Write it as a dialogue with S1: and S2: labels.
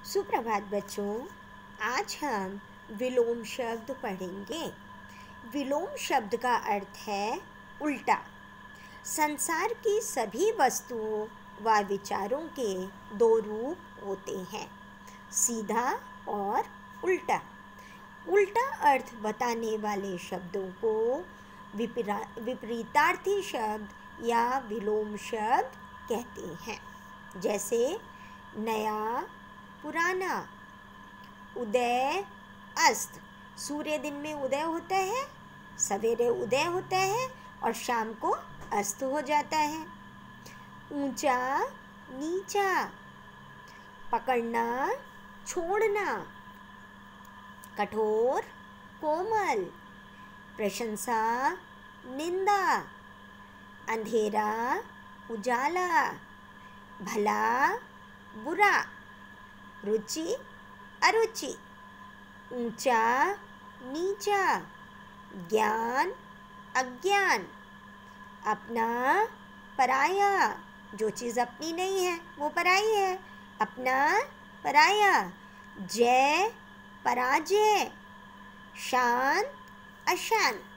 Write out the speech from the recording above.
S1: सुप्रभात बच्चों। आज हम विलोम शब्द पढ़ेंगे। विलोम शब्द का अर्थ है उल्टा। संसार की सभी वस्तुओं व विचारों के दो रूप होते हैं, सीधा और उल्टा। उल्टा अर्थ बताने वाले शब्दों को विपरीतार्थी शब्द या विलोम शब्द कहते हैं। जैसे नया, पुराना, उदय, अस्त। सूर्य दिन में उदय होता है, सवेरे उदय होता है और शाम को अस्त हो जाता है। ऊंचा, नीचा, पकड़ना, छोड़ना, कठोर, कोमल, प्रशंसा, निंदा, अंधेरा, उजाला, भला, बुरा, रुचि, अरुचि, ऊंचा, नीचा, ज्ञान, अज्ञान, अपना, पराया। जो चीज़ अपनी नहीं है वो पराई है। अपना, पराया। जय, पराजय, शांत, अशांत।